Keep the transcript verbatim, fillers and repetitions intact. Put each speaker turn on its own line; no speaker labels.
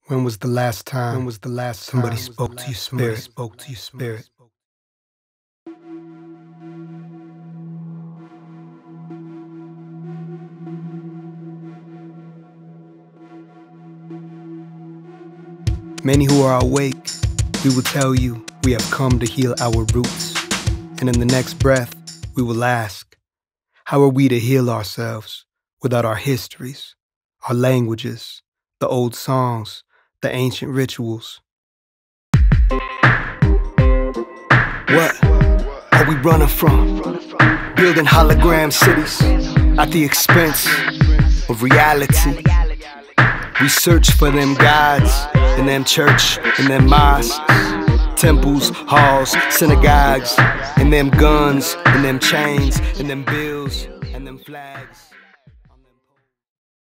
When was the last time? When was the last somebody spoke to your spirit? Spoke to your spirit. Many who are awake, we will tell you we have come to heal our roots. And in the next breath, we will ask, how are we to heal ourselves without our histories, our languages, the old songs, the ancient rituals? What are we running from? Building hologram cities at the expense of reality. We search for them gods in them church, in them mosques, temples, halls, synagogues, in them guns, in them chains, in them bills, and them flags.